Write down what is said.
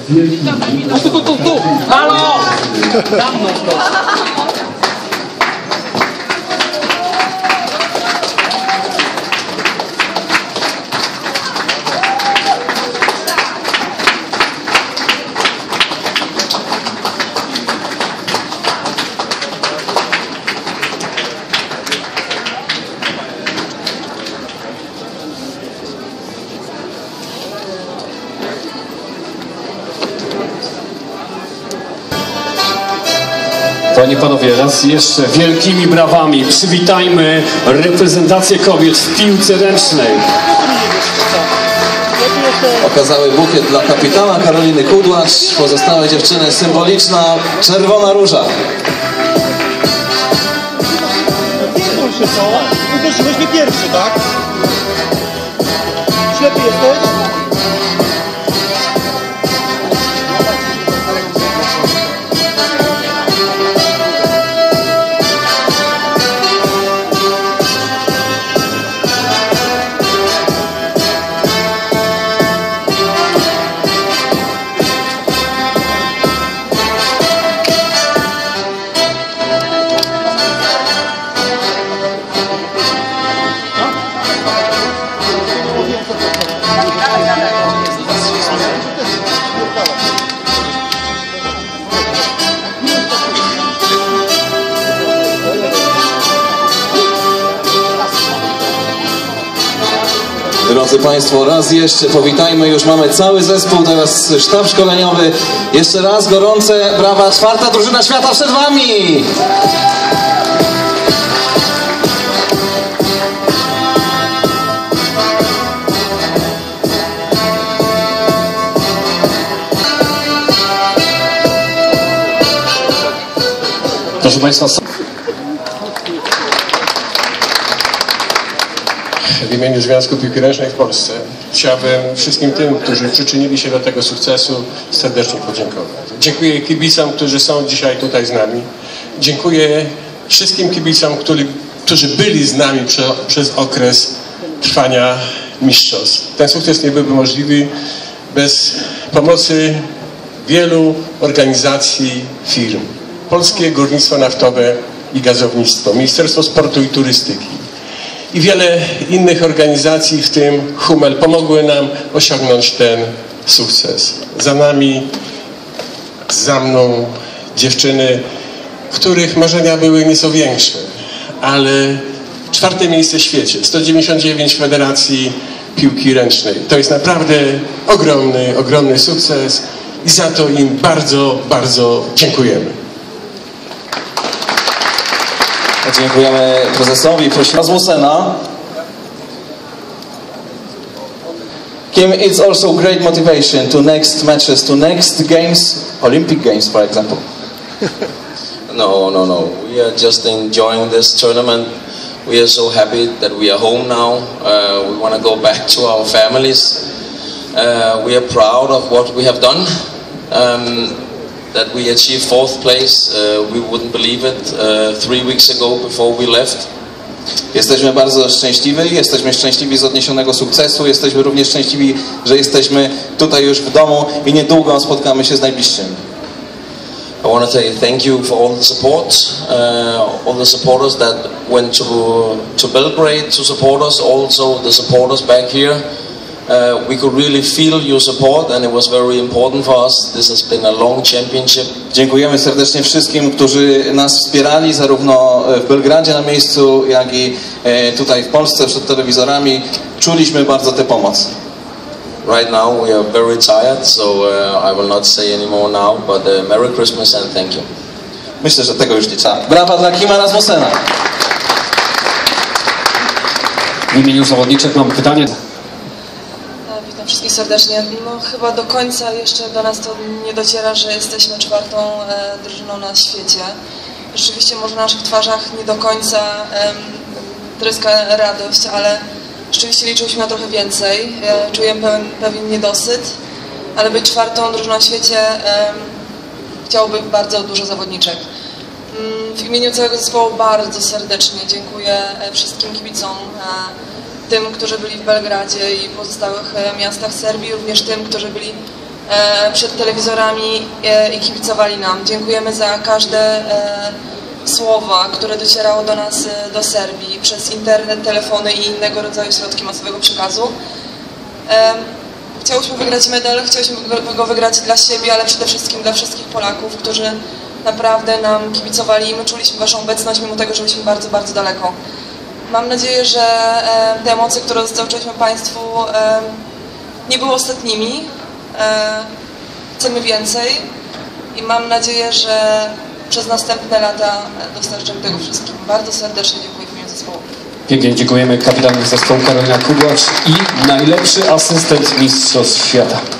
Tu! Halo! Dawno to. Panie i panowie, raz jeszcze wielkimi brawami przywitajmy reprezentację kobiet w piłce ręcznej. Okazały bukiet dla kapitana Karoliny Kudłacz, pozostałe dziewczyny symboliczna czerwona róża. Uderzyłeś mnie pierwszy, tak? Ślepy jesteś? Drodzy Państwo, raz jeszcze powitajmy, już mamy cały zespół, teraz sztab szkoleniowy. Jeszcze raz gorące brawa, czwarta drużyna świata przed Wami! Proszę Państwa, w imieniu Związku Piłki Ręcznej w Polsce chciałbym wszystkim tym, którzy przyczynili się do tego sukcesu, serdecznie podziękować. Dziękuję kibicom, którzy są dzisiaj tutaj z nami. Dziękuję wszystkim kibicom, którzy byli z nami przez okres trwania mistrzostw. Ten sukces nie byłby możliwy bez pomocy wielu organizacji, firm. Polskie Górnictwo Naftowe i Gazownictwo, Ministerstwo Sportu i Turystyki i wiele innych organizacji, w tym Hummel, pomogły nam osiągnąć ten sukces. Za nami, za mną dziewczyny, których marzenia były nieco większe, ale 4. miejsce w świecie, 199 Federacji Piłki Ręcznej. To jest naprawdę ogromny, ogromny sukces i za to im bardzo, bardzo dziękujemy. Dziękujemy prezesowi. Prosimy Rasmusena. Kim, it's also great motivation to next matches, to next games, Olympic Games, for example. No. We are just enjoying this tournament. We are so happy that we are home now. We want to go back to our families. We are proud of what we have done. That we achieved 4th place. We wouldn't believe it 3 weeks ago before we left. Jesteśmy bardzo szczęśliwi, jesteśmy szczęśliwi z odniesionego sukcesu, jesteśmy również szczęśliwi, że jesteśmy tutaj już w domu i niedługo spotkamy się z najbliższymi. I want to say thank you for all the support, all the supporters that went to Belgrade to support us, also the supporters back here. We could really feel your support and it was very important for us. This has been a long championship. Dziękujemy serdecznie wszystkim, którzy nas wspierali, zarówno w Belgradzie na miejscu, jak i tutaj w Polsce przed telewizorami. Czuliśmy bardzo tę pomoc. Right now we are very tired, so I will not say any more now, but Merry Christmas and thank you. Myślę, że tego już nie trzeba. Brawa dla Kima Rasmussena. W imieniu zawodniczek mam pytanie. Witam wszystkich serdecznie. No chyba do końca jeszcze do nas to nie dociera, że jesteśmy 4. drużyną na świecie. Rzeczywiście może na naszych twarzach nie do końca tryska radość, ale rzeczywiście liczyliśmy na trochę więcej. Czuję pewien niedosyt, ale być 4. drużyną na świecie chciałoby bardzo dużo zawodniczek. W imieniu całego zespołu bardzo serdecznie dziękuję wszystkim kibicom, tym, którzy byli w Belgradzie i pozostałych miastach Serbii, również tym, którzy byli przed telewizorami i kibicowali nam. Dziękujemy za każde słowa, które docierało do nas do Serbii przez internet, telefony i innego rodzaju środki masowego przekazu. Chciałyśmy wygrać medal, chciałyśmy go wygrać dla siebie, ale przede wszystkim dla wszystkich Polaków, którzy naprawdę nam kibicowali i my czuliśmy waszą obecność, mimo tego, że byliśmy bardzo, bardzo daleko. Mam nadzieję, że te emocje, które dostarczyliśmy Państwu, nie były ostatnimi. Chcemy więcej i mam nadzieję, że przez następne lata dostarczymy tego wszystkim. Bardzo serdecznie dziękuję w imieniu zespołu. Pięknie dziękujemy. Kapitan zespołu Karolina Kudłacz i najlepszy asystent Mistrzostw Świata.